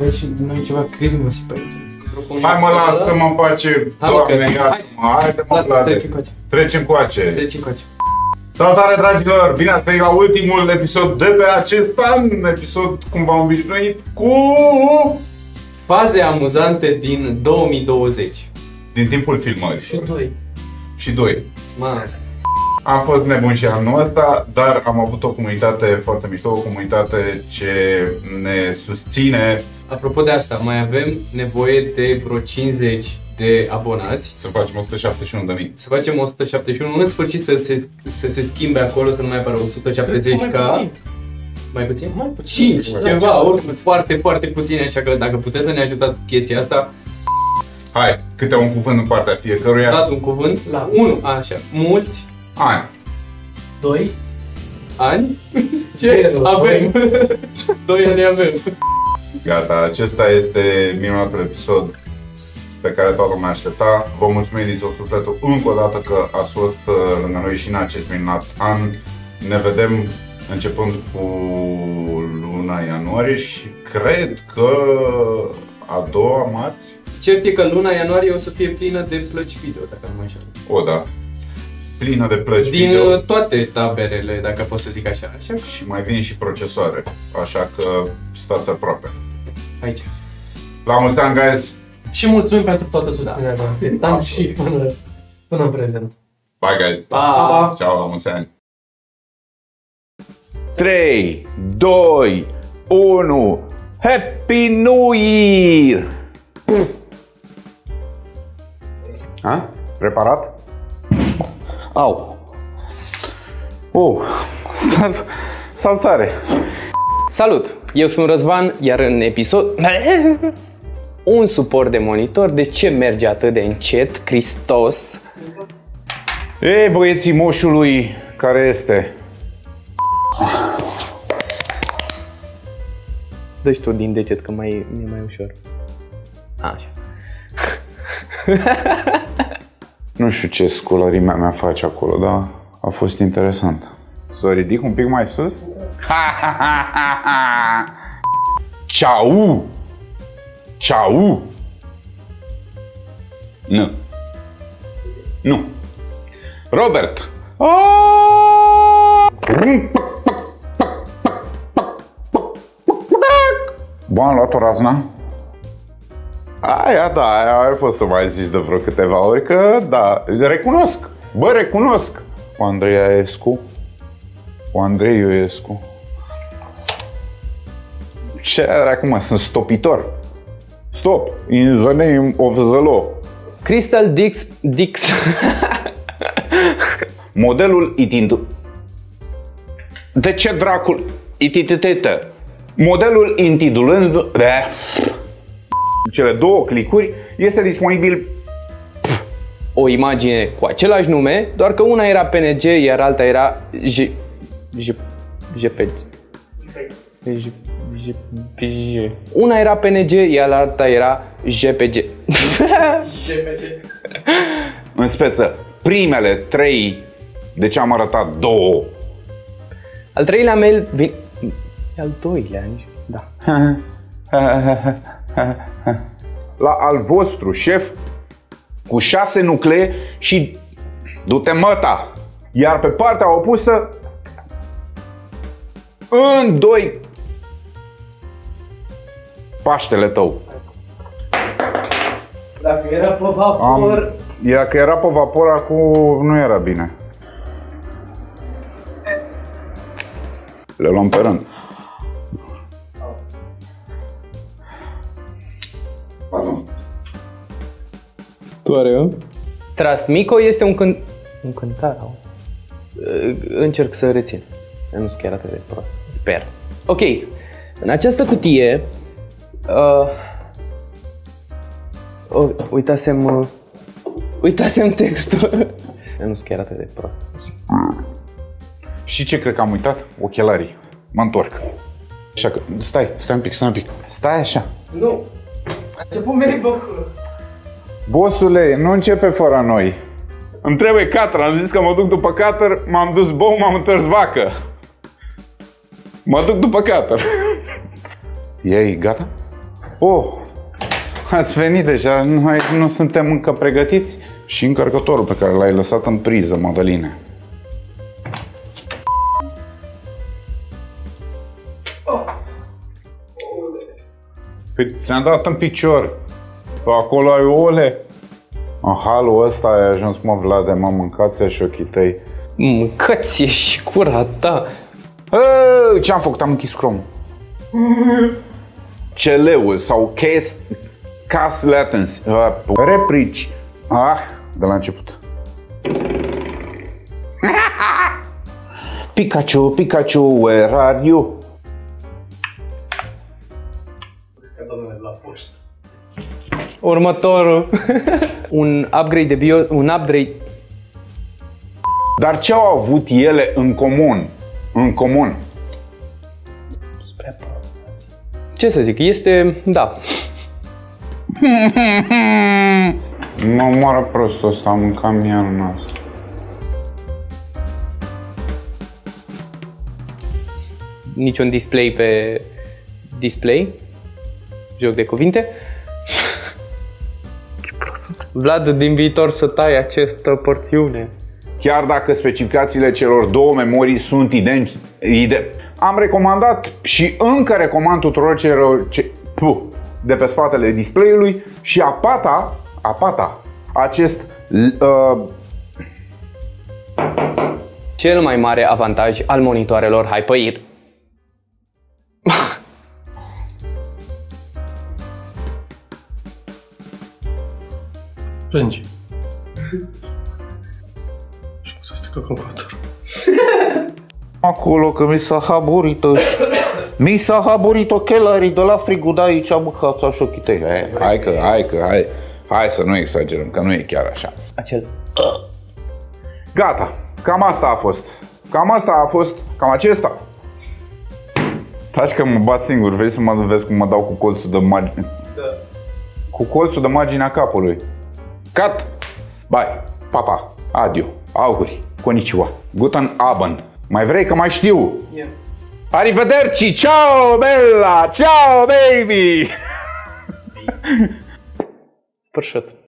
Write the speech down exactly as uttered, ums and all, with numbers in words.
Stai și noi ceva Christmas pe aici. Hai mă, lasă-mă în pace, Doamne, iartă-mă, haide-mă, Vlade. Trecem coace. Trecem coace. Trecem coace. Salutare, dragilor! Bine ați venit la ultimul episod de pe acest an, episod, cum v-am obișnuit, cu... faze amuzante din două mii douăzeci. Din timpul filmării. Și doi. Și doi. Ma. Am fost nebun și anul ăsta, dar am avut o comunitate foarte mișto, o comunitate ce ne susține. Apropo de asta, mai avem nevoie de vreo cincizeci de abonați. Să facem o sută șaptezeci și unu de mii. Să facem o sută șaptezeci și unu, în sfârșit să se, să se schimbe acolo, să nu mai apară o sută șaptezeci ca... Mai puțin? Mai puțin. cinci, ceva, oricum, foarte, foarte puține, așa că dacă puteți să ne ajutați cu chestia asta. Hai, câte un cuvânt în partea fiecăruia. Dat un cuvânt la unu, așa, mulți ani. doi ani? Ce? Avem. doi ani avem. Gata, acesta este minunatul episod pe care toată lumea aștepta. Vă mulțumim din tot sufletul încă o dată că ați fost lângă noi și în acest minunat an. Ne vedem începând cu luna ianuarie și cred că a doua marți. Cert e că luna ianuarie o să fie plină de plăci video, dacă nu mă înșel. O, da. Plină de plăci din video. Din toate taberele, dacă pot să zic așa. așa. Și mai vin și procesoare, așa că stați aproape. Aici. La mulți ani, guys! Și mulțumim pentru toată susținerea da. Am și până, până în prezent. Bye, guys! Pa! Pa. Ciao, la mulți ani! trei, doi, unu, Happy New Year! Ha? Preparat? Au! Oh! Sal salutare! Salut! Eu sunt Răzvan, iar în episod... un suport de monitor, de ce merge atât de încet, Hristos? Ei, băieții moșului, care este? Dă-și tu din deget, că mai e mai ușor. Așa. Nu știu ce sculărimea mea face acolo, dar a fost interesant. Să o ridic un pic mai sus? Ceau! Ceau! Nu. Nu. Robert! Bun, am luat o razna. Aia, da, aia ai fost să mai zici de vreo câteva ori că, da, recunosc. Bă, recunosc. Cu Andrei Escu. Cu Andrei Ioescu. Ce dracu, mă, sunt stopitor. Stop, in the name of the law. Crystal Dix... Dix... Modelul itindu... De ce dracul... Itititete. Modelul intitulând... Cele două clicuri este disponibil... o imagine cu același nume, doar că una era P N G, iar alta era J... J... JPG. J... J... Una era P N G, iar alta era J P G. J P G. În speță, primele trei, de ce am arătat două. Al treilea mail vine... Al doilea, nici... Da. La al vostru șef, cu șase nuclee și du-te măta. Iar pe partea opusă, în doi, Paștele tău. Dacă era pe vapor... Am, dacă era pe vapor, acum nu era bine. Le luăm pe rând. Pardon. Tu are eu? Trust Mico este un cânt... Un cântar, au. Încerc să rețin. Nu sunt chiar atât de prost. Sper. Ok. În această cutie... Uh, oh, uitasem... Uh, uitasem textul. Nu sunt chiar atât de prost. Și ce cred că am uitat? Ochelarii. Mă întorc. Așa că... Stai, stai un pic, stai un pic. Stai așa. Nu. A început mereu pe acolo. Bossule, nu începe fără noi. Îmi trebuie catăr, am zis că mă duc după catăr, m-am dus bou, m-am întors vacă. Mă duc după catăr. Ei, gata? Oh, ați venit deja, noi nu suntem încă pregătiți? Și încărcătorul pe care l-ai lăsat în priză, Mădăline. Păi ți-am dat în picior. Pe acolo ai ouăle. În halul ăsta ai ajuns, mă, Vlade, mă, mâncați și ochii tăi. Mâncați și cura ta. Ce-am făcut? Am închis Chrome. Celeul sau case, cast latency, reprici. Ah, de la început. Pikachu, Pikachu, where are you? Următorul. Un upgrade de bio, un upgrade. Dar ce au avut ele în comun? În comun. Ce să zic, este, da. Mă moară prostul ăsta, am mâncat mie în nas. Niciun display pe display. Joc de cuvinte. Vlad, din viitor să tai această porțiune. Chiar dacă specificațiile celor două memorii sunt identice. Am recomandat și încă recomand tuturor celor ce, puh, de pe spatele display-ului și apata, apata, acest uh... cel mai mare avantaj al monitoarelor Hyper. Plângi. Și o să strică calculatorul. Acolo că mi s-a haburit mi s-a haburit ochelarii de la frigul de aici, mâncați așa ochii tăi. Hai, hai că, hai că, hai, hai să nu exagerăm, că nu e chiar așa. Acel. Gata, cam asta a fost. Cam asta a fost, cam acesta. Taci că mă bat singur, vrei să mă vezi cum mă dau cu colțul de margine? Da. Cu colțul de marginea capului. Cut! Bye! Papa! Adio! Auguri! Konnichiwa! Guten Abend! Mai vrei că mai știu? Yeah. Arrivederci! Ciao, bella! Ciao, baby! Sfârșit.